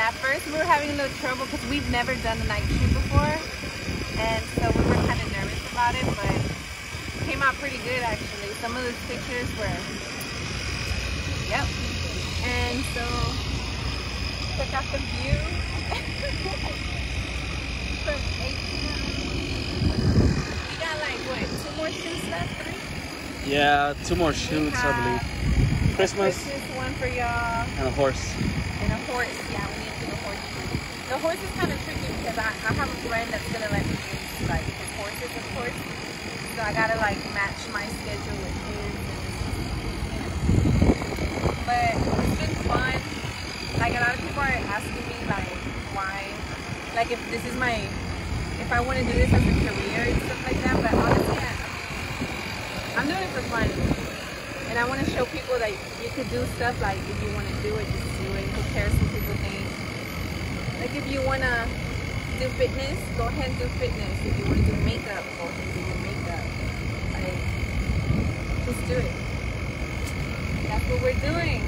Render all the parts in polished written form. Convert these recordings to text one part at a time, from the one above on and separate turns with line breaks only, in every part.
at first we were having a little trouble because we've never done a night shoot before, and so we were kind of nervous about it, but it came out pretty good actually. Some of those pictures were, yep. And so check out the view from H-Town. We got like what, 2 more shoots left, 3?
Yeah, 2 more shoots, I believe. Christmas
one for y'all.
And a horse.
And a horse, yeah, we need to do a horse. The horse is kind of tricky because I have a friend that's gonna let me use like his horses, of course. So I gotta like match my schedule with his. And, but it's been fun. Like a lot of people are asking me like why, like if this is my, if I want to do this as a career and stuff like that. But honestly, I'm doing it for fun. And I want to show people that you could do stuff like if you want to do it, just do it. Who cares what people think? Like if you want to do fitness, go ahead and do fitness. If you want to do makeup, go ahead and do your makeup. Like, just do it. That's what we're doing.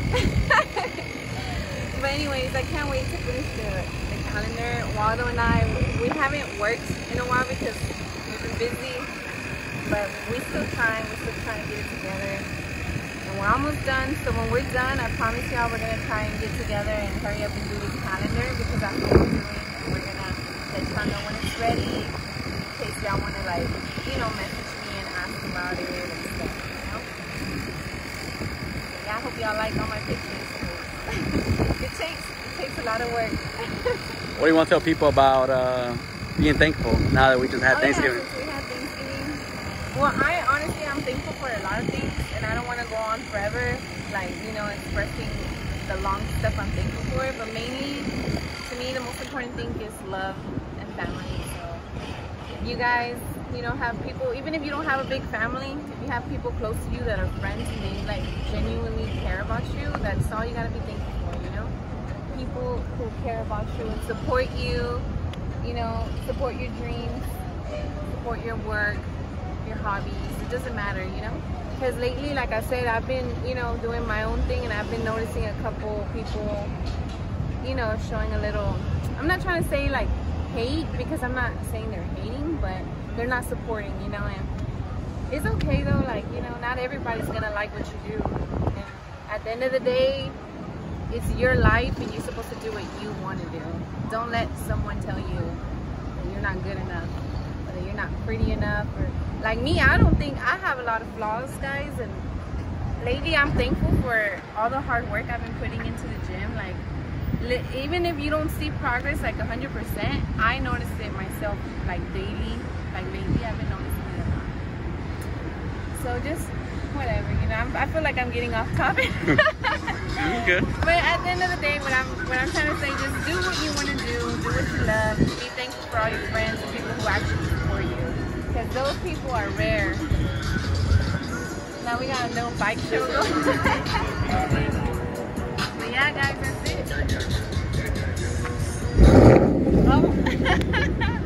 But anyways, I can't wait to finish the calendar. Waldo and I, we haven't worked in a while because we've been busy. But we're still trying to get it together. And we're almost done, so when we're done, I promise y'all we're gonna try and get together and hurry up and do this calendar because that's what we're doing. And we're gonna let y'all know when it's ready, in case y'all wanna like, you know, message me and ask about it and stuff, you know? Yeah, I hope y'all like all my pictures. It takes a lot of work.
What do you want to tell people about being thankful now that we just had Thanksgiving?
Yeah, well, I'm thankful for a lot of things, and I don't want to go on forever, like, you know, expressing the long stuff I'm thankful for, but mainly, to me, the most important thing is love and family. So, you guys, you know, have people, even if you don't have a big family, if you have people close to you that are friends and they, like, genuinely care about you, that's all you got to be thankful for, you know? People who care about you and support you, you know, support your dreams, support your work, your hobbies. It doesn't matter, you know, because lately, like I said, I've been, you know, doing my own thing, and I've been noticing a couple people, you know, showing a little, I'm not trying to say like hate, because I'm not saying they're hating, but they're not supporting, you know. And it's okay though, like, you know, not everybody's gonna like what you do, and at the end of the day, it's your life and you're supposed to do what you want to do. Don't let someone tell you that you're not good enough, or that you're not pretty enough, or like me, I don't think I have a lot of flaws, guys, and lately I'm thankful for all the hard work I've been putting into the gym. Like, even if you don't see progress like 100%, I notice it myself, like daily. Like lately, I've been noticing it a lot. So just whatever, you know. I feel like I'm getting off topic.
Good.
But at the end of the day, what I'm trying to say, just do what you want to do what you love, be thankful for all your friends and people who actually support you. Because those people are rare. Now we got a little bike show going. But yeah, guys, that's it. Oh.